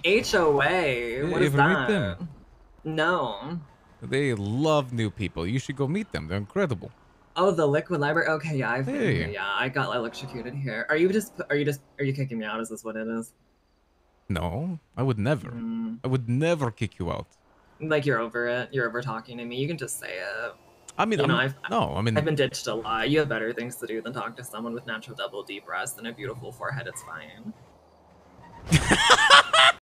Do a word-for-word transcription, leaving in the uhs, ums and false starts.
H O A? What You is ever meet that? them? No. They love new people. You should go meet them. They're incredible. Oh, the Liquid Library. Okay, yeah, I've been here. Hey. Yeah, I got electrocuted here. Are you just? Are you just? Are you kicking me out? Is this what it is? No, I would never. Mm. I would never kick you out. Like you're over it. You're over talking to me. You can just say it. I mean, you know, I'm I've no. I mean, I've been ditched a lot. You have better things to do than talk to someone with natural double D breasts and a beautiful forehead. It's fine.